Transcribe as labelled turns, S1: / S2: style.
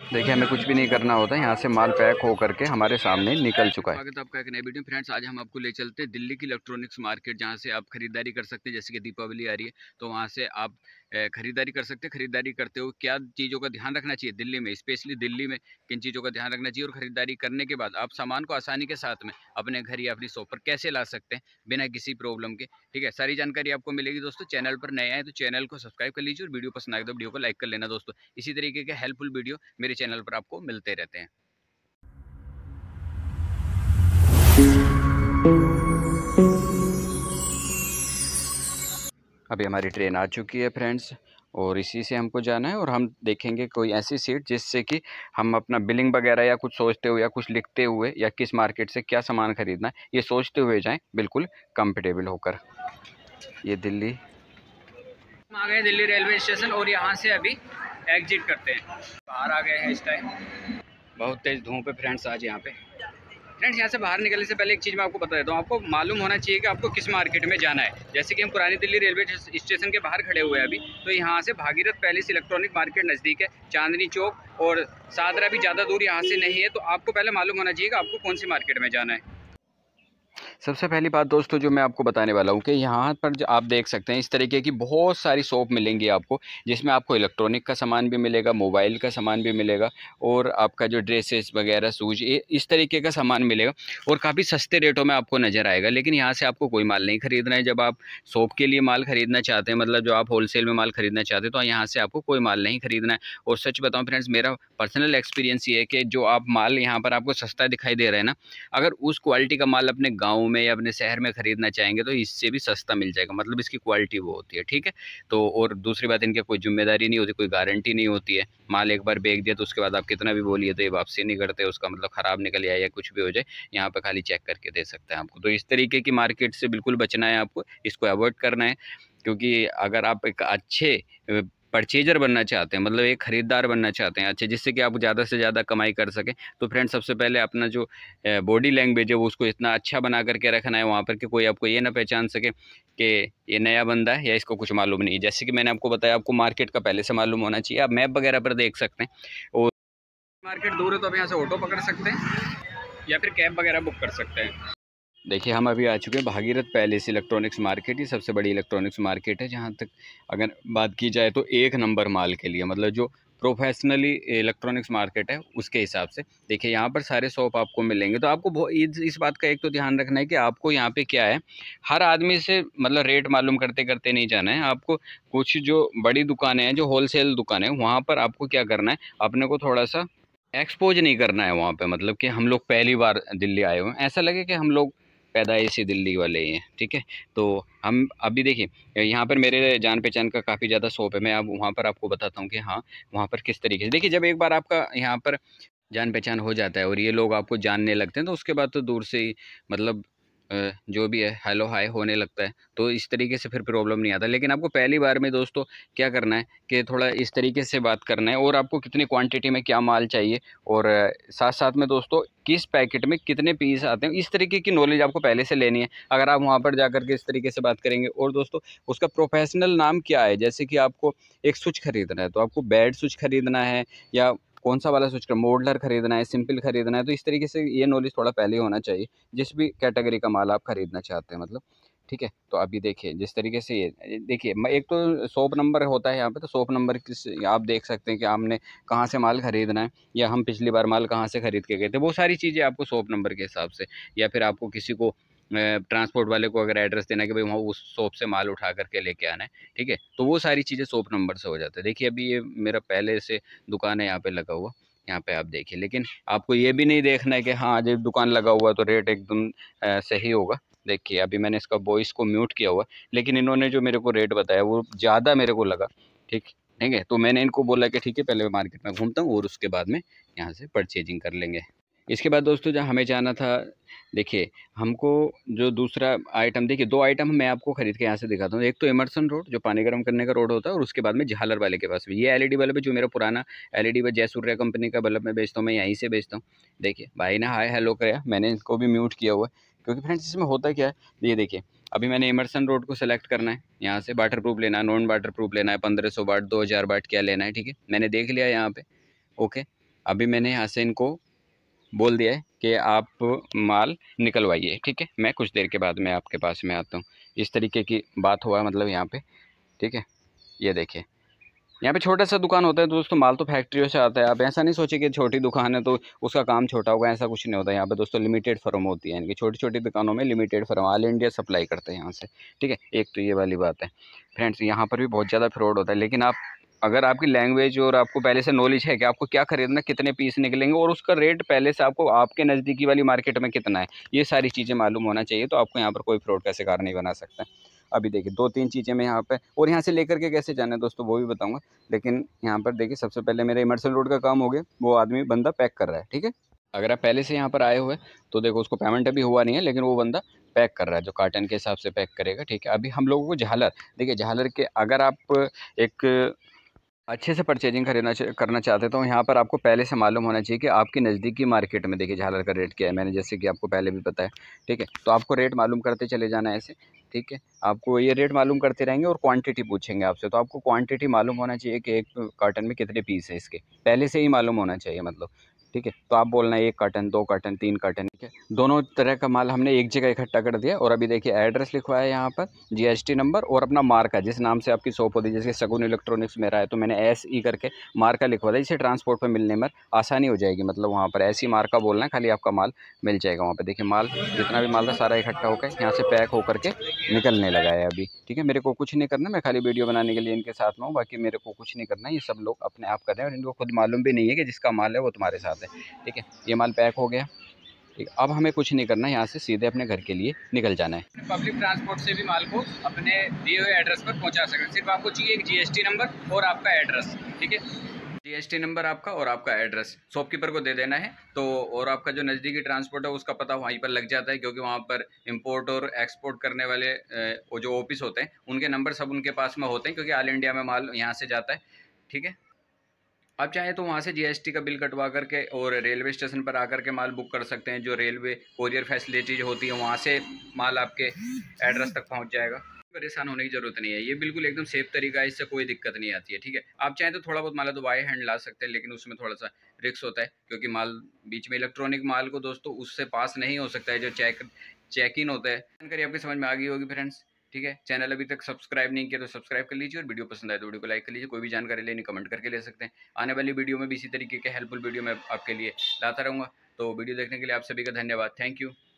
S1: देखिए हमें कुछ भी नहीं करना होता है, यहाँ से माल पैक हो करके हमारे सामने निकल चुका है।
S2: स्वागत है आपका एक नए वीडियो में। फ्रेंड्स, आज हम आपको ले चलते हैं दिल्ली की इलेक्ट्रॉनिक्स मार्केट, जहाँ से आप खरीदारी कर सकते हैं। जैसे कि दीपावली आ रही है तो वहाँ से आप खरीदारी कर सकते हैं। खरीदारी करते हुए क्या चीज़ों का ध्यान रखना चाहिए दिल्ली में, स्पेशली दिल्ली में किन चीज़ों का ध्यान रखना चाहिए, और खरीदारी करने के बाद आप सामान को आसानी के साथ में अपने घर या अपनी शॉप पर कैसे ला सकते हैं बिना किसी प्रॉब्लम के। ठीक है, सारी जानकारी आपको मिलेगी दोस्तों। चैनल पर नए आए तो चैनल को सब्सक्राइब कर लीजिए, और वीडियो पसंद आए तो वीडियो को लाइक कर लेना दोस्तों। इसी तरीके के हेल्पफुल वीडियो मेरे चैनल पर आपको मिलते रहते हैं।
S1: अभी हमारी ट्रेन आ चुकी है फ्रेंड्स, और इसी से हमको जाना है। और हम देखेंगे कोई ऐसी सीट जिससे कि हम अपना बिलिंग वगैरह या कुछ सोचते हुए या कुछ लिखते हुए या किस मार्केट से क्या सामान खरीदना है ये सोचते हुए जाएं, बिल्कुल कंफर्टेबल होकर। ये दिल्ली
S2: हम आ गए दिल्ली रेलवे स्टेशन, और यहाँ से अभी एग्जिट करते हैं। बाहर आ गए हैं इस टाइम। बहुत तेज़ धूप है फ्रेंड्स आज यहाँ पे। फ्रेंड्स, यहाँ से बाहर निकलने से पहले एक चीज़ मैं आपको बता देता हूँ। आपको मालूम होना चाहिए कि आपको किस मार्केट में जाना है। जैसे कि हम पुरानी दिल्ली रेलवे स्टेशन के बाहर खड़े हुए हैं अभी, तो यहाँ से भागीरथ पैलेस इलेक्ट्रॉनिक मार्केट नज़दीक है, चांदनी चौक और सादरा भी ज़्यादा दूर यहाँ से नहीं है। तो आपको पहले मालूम होना चाहिए कि आपको कौन सी मार्केट में जाना है।
S1: सबसे पहली बात दोस्तों जो मैं आपको बताने वाला हूँ कि यहाँ पर जो आप देख सकते हैं इस तरीके की बहुत सारी शॉप मिलेंगी आपको, जिसमें आपको इलेक्ट्रॉनिक का सामान भी मिलेगा, मोबाइल का सामान भी मिलेगा, और आपका जो ड्रेसेस वगैरह शूज ये इस तरीके का सामान मिलेगा, और काफ़ी सस्ते रेटों में आपको नज़र आएगा। लेकिन यहाँ से आपको कोई माल नहीं खरीदना है। जब आप शॉप के लिए माल खरीदना चाहते हैं, मतलब जो आप होलसेल में माल खरीदना चाहते हैं, तो यहाँ से आपको कोई माल नहीं खरीदना है। और सच बताऊँ फ्रेंड्स, मेरा पर्सनल एक्सपीरियंस ये है कि जो आप माल यहाँ पर आपको सस्ता दिखाई दे रहा है ना, अगर उस क्वालिटी का माल अपने गाँव में या अपने शहर में खरीदना चाहेंगे तो इससे भी सस्ता मिल जाएगा। मतलब इसकी क्वालिटी वो होती है, ठीक है। तो और दूसरी बात, इनकी कोई जिम्मेदारी नहीं होती, कोई गारंटी नहीं होती है। माल एक बार बेच दिया तो उसके बाद आप कितना भी बोलिए तो ये वापसी नहीं करते, उसका मतलब ख़राब निकल आए या कुछ भी हो जाए, यहाँ पे खाली चेक करके दे सकते हैं आपको। तो इस तरीके की मार्केट से बिल्कुल बचना है आपको, इसको अवॉइड करना है। क्योंकि अगर आप एक अच्छे परचेजर बनना चाहते हैं, मतलब एक ख़रीदार बनना चाहते हैं अच्छे, जिससे कि आप ज़्यादा से ज़्यादा कमाई कर सकें, तो फ्रेंड्स सबसे पहले अपना जो बॉडी लैंग्वेज है वो उसको इतना अच्छा बना करके रखना है वहाँ पर कि कोई आपको ये ना पहचान सके कि ये नया बंदा है या इसको कुछ मालूम नहीं है। जैसे कि मैंने आपको बताया, आपको मार्केट का पहले से मालूम होना चाहिए। आप मैप वगैरह पर देख सकते हैं, और
S2: मार्केट दूर है तो आप यहाँ से ऑटो पकड़ सकते हैं या फिर कैब वगैरह बुक कर सकते हैं।
S1: देखिए हम अभी आ चुके हैं भागीरथ पैलेस इलेक्ट्रॉनिक्स मार्केट। ही सबसे बड़ी इलेक्ट्रॉनिक्स मार्केट है, जहाँ तक अगर बात की जाए तो एक नंबर माल के लिए, मतलब जो प्रोफेशनली इलेक्ट्रॉनिक्स मार्केट है उसके हिसाब से। देखिए यहाँ पर सारे शॉप आपको मिलेंगे। तो आपको इस बात का एक तो ध्यान रखना है कि आपको यहाँ पे क्या है, हर आदमी से मतलब रेट मालूम करते करते नहीं जाना है आपको। कुछ जो बड़ी दुकानें हैं, जो होलसेल दुकानें हैं, वहाँ पर आपको क्या करना है, अपने को थोड़ा सा एक्सपोज नहीं करना है वहाँ पे। मतलब कि हम लोग पहली बार दिल्ली आए हुए हैं, ऐसा लगे कि हम लोग पैदाइशी दिल्ली वाले ही हैं, ठीक है। तो हम अभी देखिए यहाँ पर मेरे जान पहचान का काफ़ी ज़्यादा शॉप है। मैं अब वहाँ पर आपको बताता हूँ कि हाँ वहाँ पर किस तरीके से। देखिए जब एक बार आपका यहाँ पर जान पहचान हो जाता है और ये लोग आपको जानने लगते हैं, तो उसके बाद तो दूर से ही मतलब जो भी है हेलो हाय होने लगता है। तो इस तरीके से फिर प्रॉब्लम नहीं आता। लेकिन आपको पहली बार में दोस्तों क्या करना है कि थोड़ा इस तरीके से बात करना है, और आपको कितनी क्वांटिटी में क्या माल चाहिए, और साथ साथ में दोस्तों किस पैकेट में कितने पीस आते हैं, इस तरीके की नॉलेज आपको पहले से लेनी है। अगर आप वहाँ पर जाकर के इस तरीके से बात करेंगे, और दोस्तों उसका प्रोफेशनल नाम क्या है, जैसे कि आपको एक स्विच खरीदना है तो आपको बेड स्विच खरीदना है या कौन सा वाला स्विच, मॉडलर खरीदना है, सिंपल खरीदना है, तो इस तरीके से ये नॉलेज थोड़ा पहले होना चाहिए जिस भी कैटेगरी का माल आप खरीदना चाहते हैं, मतलब ठीक है। तो अभी देखिए जिस तरीके से ये देखिए, एक तो शॉप नंबर होता है यहाँ पे, तो शॉप नंबर किस आप देख सकते हैं कि आपने कहाँ से माल खरीदना है, या हम पिछली बार माल कहाँ से खरीद के गए थे, वो सारी चीज़ें आपको शॉप नंबर के हिसाब से, या फिर आपको किसी को ट्रांसपोर्ट वाले को अगर एड्रेस देना है कि भाई वहाँ उस शॉप से माल उठा करके लेके आना है, ठीक है, तो वो सारी चीज़ें शॉप नंबर से हो जाता है। देखिए अभी ये मेरा पहले से दुकान है यहाँ पे लगा हुआ, यहाँ पे आप देखिए। लेकिन आपको ये भी नहीं देखना है कि हाँ जब दुकान लगा हुआ है तो रेट एकदम सही होगा। देखिए अभी मैंने इसका वॉइस को म्यूट किया हुआ, लेकिन इन्होंने जो मेरे को रेट बताया वो ज़्यादा मेरे को लगा, ठीक ठीक है। तो मैंने इनको बोला कि ठीक है पहले मैं मार्केट में घूमता हूँ और उसके बाद में यहाँ से परचेजिंग कर लेंगे। इसके बाद दोस्तों जहाँ हमें जाना था, देखिए हमको जो दूसरा आइटम, देखिए दो आइटम मैं आपको खरीद के यहाँ से दिखाता हूँ। एक तो इमरसन रोड जो पानी गर्म करने का रोड होता है, और उसके बाद में झालर वाले के पास भी ये एलईडी बल्ब है, जो मेरा पुराना एलईडी बल्ब जयसूर्या कंपनी का बल्ब मैं बेचता हूँ, मैं यहीं से बेचता हूँ। देखिए भाई ने हाय हेलो कराया, मैंने इनको भी म्यूट किया हुआ है। क्योंकि फ्रेंड्स इसमें होता क्या है, ये देखिए अभी मैंने इमरसन रोड को सेलेक्ट करना है, यहाँ से वाटर प्रूफ लेना है, नॉन वाटर प्रूफ लेना है, 1500 वाट 2000 वाट क्या लेना है, ठीक है। मैंने देख लिया यहाँ पे, ओके। अभी मैंने यहाँ से इनको बोल दिया है कि आप माल निकलवाइए, ठीक है। मैं कुछ देर के बाद मैं आपके पास में आता हूँ। इस तरीके की बात हुआ मतलब यहाँ पे, ठीक है। ये देखिए यहाँ पे छोटा सा दुकान होता है दोस्तों, माल तो फैक्ट्रियों से आता है। आप ऐसा नहीं सोचिए कि छोटी दुकान है तो उसका काम छोटा होगा, ऐसा कुछ नहीं होता। यहाँ पे दोस्तों लिमिटेड फर्म होती है, इनकी छोटी छोटी दुकानों में limited firm all India supply करते हैं यहाँ से, ठीक है। एक तो ये वाली बात है फ्रेंड्स। यहाँ पर भी बहुत ज़्यादा फ्रॉड होता है, लेकिन आप अगर आपकी लैंग्वेज और आपको पहले से नॉलेज है कि आपको क्या खरीदना, कितने पीस निकलेंगे और उसका रेट पहले से आपको आपके नज़दीकी वाली मार्केट में कितना है, ये सारी चीज़ें मालूम होना चाहिए, तो आपको यहाँ पर कोई फ्रॉड का शिकार नहीं बना सकता। अभी देखिए 2-3 चीज़ें मैं यहाँ पे, और यहाँ से लेकर के कैसे जाना है दोस्तों वो भी बताऊँगा। लेकिन यहाँ पर देखिए सबसे पहले मेरा इमर्सल रोड का काम हो गया, वो आदमी बंदा पैक कर रहा है, ठीक है। अगर आप पहले से यहाँ पर आए हुए तो देखो उसको पेमेंट अभी हुआ नहीं है, लेकिन वो बंदा पैक कर रहा है, जो कार्टन के हिसाब से पैक करेगा, ठीक है। अभी हम लोगों को झालर, देखिए झालर के अगर आप एक अच्छे से परचेजिंग करना चाहते हैं तो यहाँ पर आपको पहले से मालूम होना चाहिए कि आपकी नज़दीकी मार्केट में देखिए झालर का रेट क्या है। मैंने जैसे कि आपको पहले भी पता है, ठीक है। तो आपको रेट मालूम करते चले जाना है ऐसे, ठीक है। आपको ये रेट मालूम करते रहेंगे और क्वांटिटी पूछेंगे आपसे, तो आपको क्वांटिटी मालूम होना चाहिए कि एक कार्टन में कितने पीस है इसके, पहले से ही मालूम होना चाहिए मतलब, ठीक है। तो आप बोलना है 1 कार्टन, 2 कार्टन, 3 कार्टन, ठीक है। दोनों तरह का माल हमने एक जगह इकट्ठा कर दिया। और अभी देखिए एड्रेस लिखवाया है यहाँ पर, जीएसटी नंबर और अपना मार्का, जिस नाम से आपकी शॉप होती है, जैसे सगुन इलेक्ट्रॉनिक्स मेरा है तो मैंने SE करके मार्का लिखवा दिया, जिससे ट्रांसपोर्ट पर मिलने में आसानी हो जाएगी। मतलब वहाँ पर SE मार्का बोलना है, खाली आपका माल मिल जाएगा वहाँ पर। देखिए माल जितना भी माल था सारा इकट्ठा होकर यहाँ से पैक होकर के निकलने लगा है अभी, ठीक है। मेरे को कुछ नहीं करना, मैं खाली वीडियो बनाने के लिए इनके साथ में हूँ, बाकी मेरे को कुछ नहीं करना। ये सब लोग अपने आप कर रहे हैं और इनको खुद मालूम भी नहीं है कि जिसका माल है वो तुम्हारे साथ है, ठीक है। ये माल पैक हो गया, ठीक। अब हमें कुछ नहीं करना, यहाँ से सीधे अपने घर के लिए निकल जाना है।
S2: पब्लिक ट्रांसपोर्ट से भी माल को अपने दिए हुए एड्रेस पर पहुंचा सकते हैं। सिर्फ आपको चाहिए एक जीएसटी नंबर और आपका एड्रेस, ठीक है। जीएसटी नंबर आपका और आपका एड्रेस शॉपकीपर को दे देना है, तो और आपका जो नज़दीकी ट्रांसपोर्ट है उसका पता वहीं पर लग जाता है, क्योंकि वहाँ पर इंपोर्ट और एक्सपोर्ट करने वाले वो जो ऑफिस होते हैं उनके नंबर सब उनके पास में होते हैं, क्योंकि ऑल इंडिया में माल यहाँ से जाता है, ठीक है। आप चाहें तो वहाँ से जीएसटी का बिल कटवा करके और रेलवे स्टेशन पर आकर के माल बुक कर सकते हैं। जो रेलवे कोरियर फैसिलिटीज होती है वहाँ से माल आपके एड्रेस तक पहुँच जाएगा। परेशान होने की ज़रूरत नहीं है, ये बिल्कुल एकदम सेफ तरीका है, इससे कोई दिक्कत नहीं आती है, ठीक है। आप चाहें तो थोड़ा बहुत माल तो बाय हैंड ला सकते हैं, लेकिन उसमें थोड़ा सा रिस्क होता है, क्योंकि माल बीच में इलेक्ट्रॉनिक माल को दोस्तों उससे पास नहीं हो सकता है, जो चेक इन होता है। जानकारी आपकी समझ में आ गई होगी फ्रेंड्स, ठीक है। चैनल अभी तक सब्सक्राइब नहीं किया तो सब्सक्राइब कर लीजिए, और वीडियो पसंद आए तो वीडियो को लाइक कर लीजिए। कोई भी जानकारी लेनी कमेंट करके ले सकते हैं। आने वाली वीडियो में भी इसी तरीके के हेल्पफुल वीडियो मैं आपके लिए लाता रहूँगा। तो वीडियो देखने के लिए आप सभी का धन्यवाद, थैंक यू।